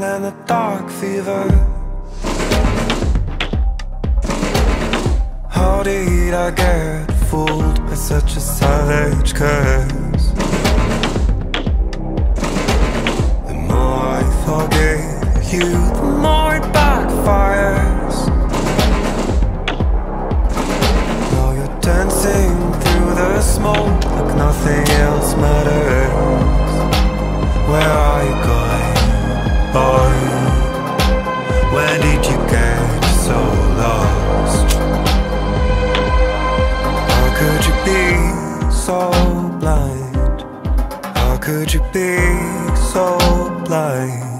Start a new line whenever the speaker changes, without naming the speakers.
and the dark fever. How did I get fooled by such a savage curse? The more I forgive you, the more it backfires. Now you're dancing through the smoke like nothing else matters. Where are you going, boy? When did you get so lost? How could you be so blind? How could you be so blind?